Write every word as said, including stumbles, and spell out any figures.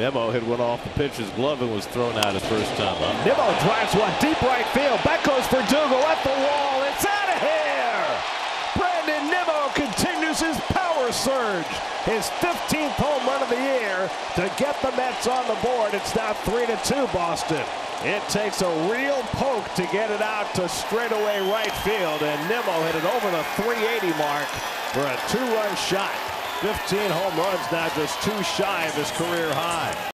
Nimmo hit one off the pitcher's glove and was thrown out his first time up. Nimmo drives one deep right field. Back goes Verdugo at the wall. It's out of here. Brandon Nimmo continues his power surge. His fifteenth home run of the year to get the Mets on the board. It's now three to two Boston. It takes a real poke to get it out to straightaway right field, and Nimmo hit it over the three eighty mark for a two-run shot. fifteen home runs, now just two shy of his career high.